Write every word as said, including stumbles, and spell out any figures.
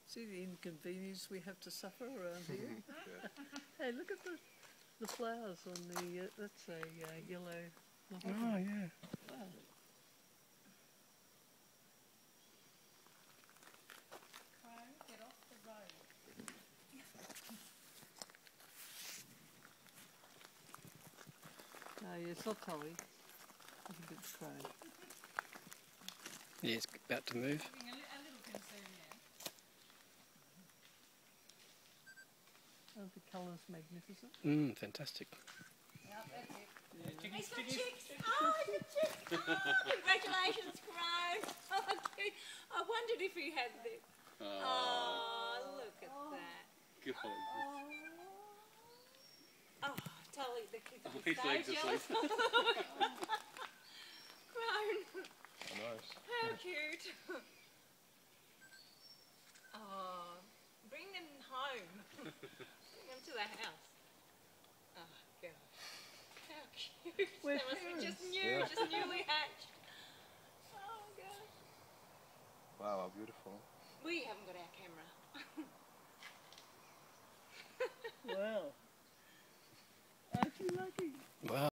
See the inconvenience we have to suffer around here. Hey, look at the the flowers on the. Uh, that's a uh, yellow. Oh yeah. Wow. Get off the road. No, yeah, it's not Tully. I think it's Crow. Yeah, it's about to move. Having a, li a little concern now. Aren't the colours magnificent? Mmm, fantastic. Yep, that's it. Yeah, chickies, He's got chickies. chicks! Oh, he's got chicks! Oh, congratulations, Crow! Oh, okay. I wondered if he had this. Oh, Oh, look at that. good on. Oh, Tully, the kids Oh, are his so legs are jealous. asleep. Crown. Nice. How cute. Oh, bring them home. Bring them to the house. Oh, God. How cute. We're They must be just parents. new, Yeah. just newly hatched. Oh, God. Wow, how beautiful. We haven't got our camera. Wow.